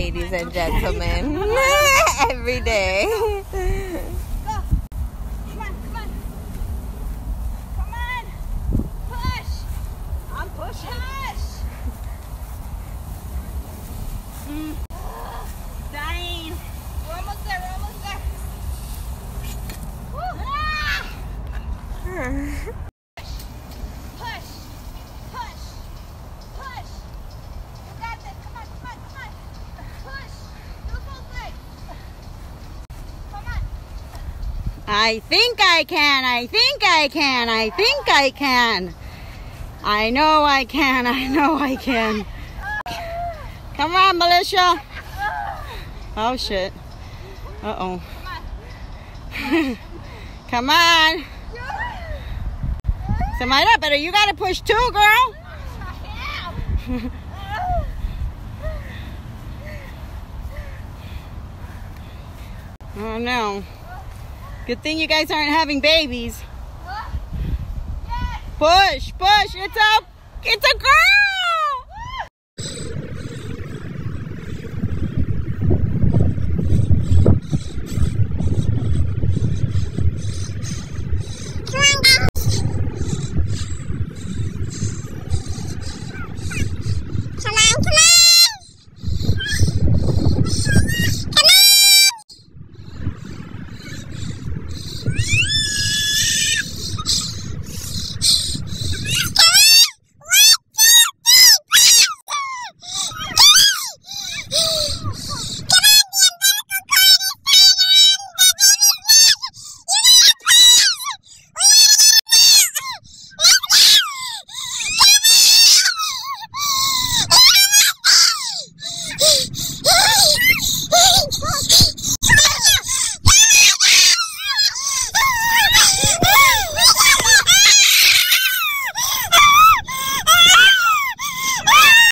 ladies and gentlemen. Every day. Go. Come on, come on. Come on. Push. I'm pushing. Push. Dying. We're almost there, we're almost there. Woo. Push. Push. Push. You got this. Come on, come on, come on. Push. Do both legs. Come on. I think I can. I think I can. I think I can. I know I can. I know I can. Come on, Militia. Oh, shit. Uh-oh. Come on. Samira, better you gotta push too, girl. Oh, no. Good thing you guys aren't having babies. Push, push. It's a girl.